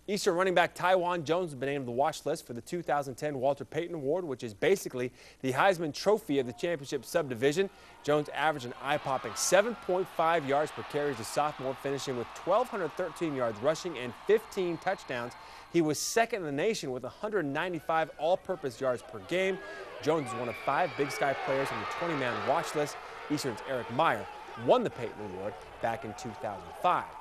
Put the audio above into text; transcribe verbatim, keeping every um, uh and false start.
Eastern running back Taiwan Jones has been named to the watch list for the two thousand ten Walter Payton Award, which is basically the Heisman Trophy of the championship subdivision. Jones averaged an eye-popping seven point five yards per carry as a sophomore, finishing with one thousand two hundred thirteen yards rushing and fifteen touchdowns. He was second in the nation with one hundred ninety-five all-purpose yards per game. Jones is one of five Big Sky players on the twenty man watch list. Eastern's Eric Meyer won the Payton Award back in two thousand five.